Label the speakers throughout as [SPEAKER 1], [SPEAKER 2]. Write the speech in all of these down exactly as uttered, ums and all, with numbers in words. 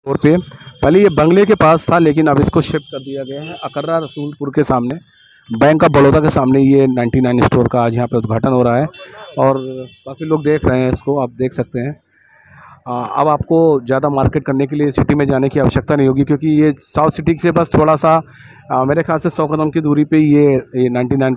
[SPEAKER 1] और पे पहले ये बंगले के पास था, लेकिन अब इसको शिफ्ट कर दिया गया है अकर्रा रसूलपुर के सामने, बैंक ऑफ बड़ौदा के सामने। ये नाइन्टी नाइन स्टोर का आज यहाँ पे उद्घाटन हो रहा है और काफ़ी लोग देख रहे हैं इसको, आप देख सकते हैं। आ, अब आपको ज़्यादा मार्केट करने के लिए सिटी में जाने की आवश्यकता नहीं होगी, क्योंकि ये साउथ सिटी से बस थोड़ा सा आ, मेरे ख्याल से सौ कदम की दूरी पे ये ये नाइन्टी नाइन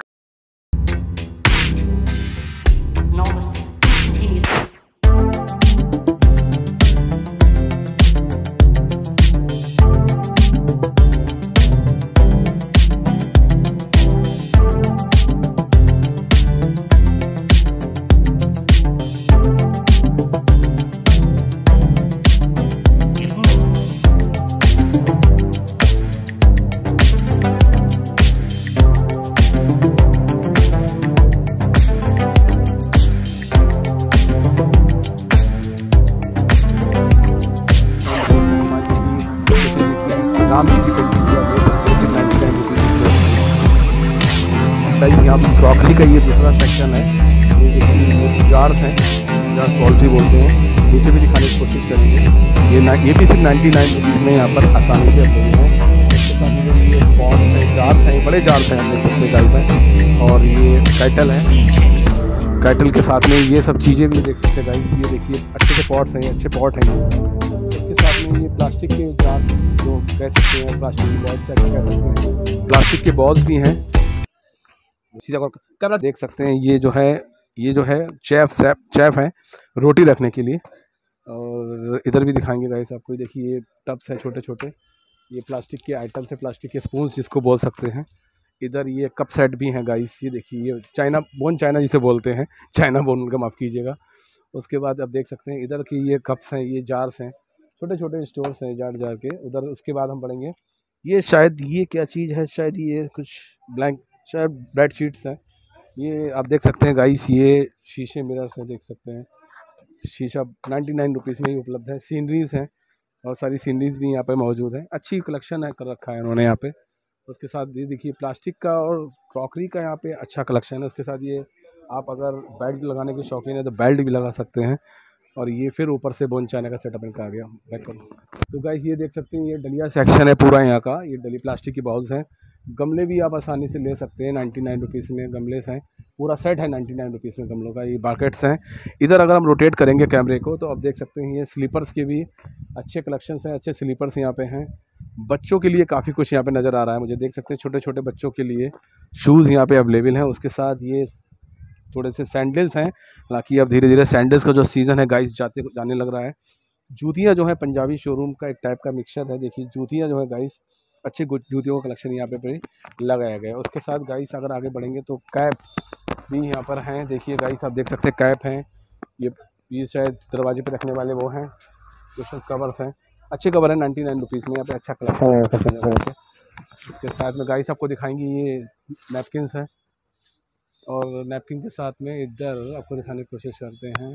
[SPEAKER 1] नाम की पेंटिंग यहाँ पर क्रॉकरी का ये दूसरा सेक्शन है। ये देखिए जार्स हैं, जार्स पॉलिसी बोलते हैं। नीचे भी दिखाने की कोशिश करेंगे। ये ना ये भी सिर्फ नाइन्टी नाइन रुपीज़ में यहाँ पर आसानी से अवेलेबल है। इसके साथ ये पॉट्स हैं, जार्स हैं, बड़े जार्स हैं, आप देख सकते हैं गाइस हैं। और ये कैटल है, कैटल के साथ में ये सब चीज़ें भी देख सकते हैं गाइस। ये देखिए अच्छे से पॉट्स हैं, अच्छे पॉट हैं। उसके साथ में ये प्लास्टिक के जार्स जो कह सकते हैं, प्लास्टिक की बॉल्स टाइप कह सकते हैं, प्लास्टिक के बॉल्स भी हैं। उसी जगह कैमरा देख सकते हैं। ये जो है ये जो है चेफ सेफ चेफ है रोटी रखने के लिए। और इधर भी दिखाएंगे गाइस आपको। देखिए ये टब्स हैं छोटे छोटे, ये प्लास्टिक के आइटम्स हैं, प्लास्टिक के स्पून्स जिसको बोल सकते हैं। इधर ये कप सेट भी हैं गाइस। ये देखिए ये चाइना बोन, चाइना जिसे बोलते हैं, चाइना बोन का माफ़ कीजिएगा। उसके बाद आप देख सकते हैं इधर की ये कप्स हैं, ये जार्स हैं, छोटे छोटे स्टोर्स हैं जार जार के उधर। उसके बाद हम पढ़ेंगे ये शायद ये क्या चीज़ है, शायद ये कुछ ब्लैंक शायद बेड शीट्स हैं। ये आप देख सकते हैं गाइस, ये शीशे मिरर्स हैं, देख सकते हैं। शीशा नाइन्टी नाइन रुपीज़ में ही उपलब्ध है। सीनरीज़ हैं और सारी सीनरीज़ भी यहाँ पे मौजूद हैं। अच्छी कलेक्शन है कर रखा है उन्होंने यहाँ पे। उसके साथ ये देखिए प्लास्टिक का और क्रॉकरी का यहाँ पे अच्छा कलेक्शन है। उसके साथ ये आप अगर बेल्ट लगाने के शौकीन है तो बेल्ट भी लगा सकते हैं। और ये फिर ऊपर से बोन चाइना का सेटअप इनका आ गया बैक कर। तो गाइस ये देख सकते हैं, ये डलिया सेक्शन है पूरा यहाँ का। ये डली प्लास्टिक की बाउल्स हैं। गमले भी आप आसानी से ले सकते हैं, नाइन्टी नाइन रुपीज़ में गमले हैं। पूरा सेट है नाइन्टी नाइन रुपीज़ में गमलों का। ये बाकेट्स हैं। इधर अगर हम रोटेट करेंगे कैमरे को तो आप देख सकते हैं ये स्लीपर्स के भी अच्छे कलेक्शंस हैं, अच्छे स्लीपर्स यहाँ पे हैं। बच्चों के लिए काफ़ी कुछ यहाँ पे नज़र आ रहा है मुझे, देख सकते हैं छोटे छोटे बच्चों के लिए शूज़ यहाँ पे अवेलेबल हैं। उसके साथ ये थोड़े से सैंडल्स हैं, हालांकि अब धीरे धीरे सैंडल्स का जो सीज़न है गाइस जाते जाने लग रहा है। जूतियाँ जो है पंजाबी शोरूम का एक टाइप का मिक्सचर है। देखिए जूतियाँ जो है गाइस, अच्छी जूतियों का कलेक्शन यहाँ पे पे लगाया गया है। उसके साथ गाइस अगर आगे बढ़ेंगे तो कैप भी यहाँ पर हैं। देखिए गाइस आप देख सकते हैं कैप हैं। ये ये शायद दरवाजे पे रखने वाले वो हैं, कुशन कवर्स हैं, अच्छे कवर हैं नाइन्टी नाइन रुपीज़ में। यहाँ पे अच्छा कलेक्शन है। उसके साथ में गाइस आपको दिखाएंगे ये नैपकिन्स हैं। और नैपकिन के साथ में इधर आपको दिखाने की कोशिश करते हैं।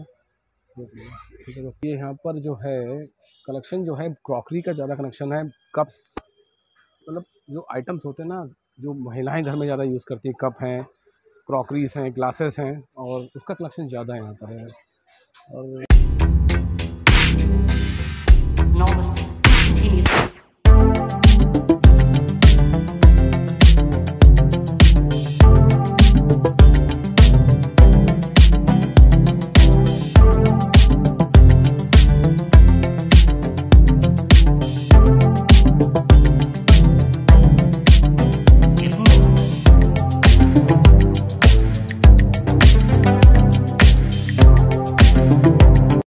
[SPEAKER 1] ये यहाँ पर जो है कलेक्शन जो है क्रॉकरी का ज़्यादा कलेक्शन है। कप्स मतलब जो आइटम्स होते हैं ना, जो महिलाएं घर में ज़्यादा यूज़ करती हैं, कप हैं, क्रॉकरीज हैं, ग्लासेस हैं, और उसका कलेक्शन ज़्यादा यहाँ पर है। और